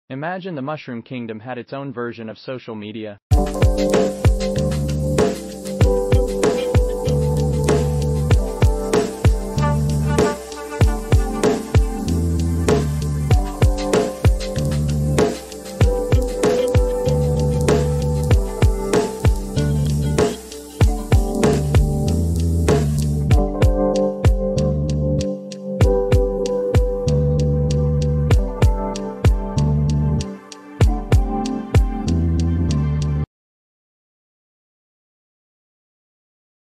Imagine the Mushroom Kingdom had its own version of social media.